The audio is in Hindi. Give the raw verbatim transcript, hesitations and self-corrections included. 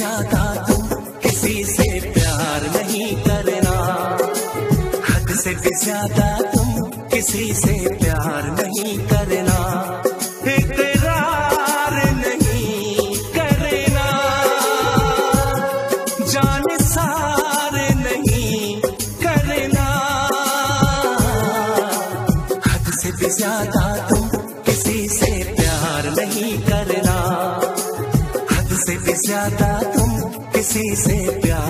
ज्यादा तुम किसी से प्यार नहीं करना, हद से भी ज्यादा तुम किसी से प्यार नहीं करना, इकरार नहीं करना, जान सार नहीं करना, हद से भी ज्यादा तुम किसी से प्यार नहीं करना, हद से भी ज्यादा तुम किसी से प्यार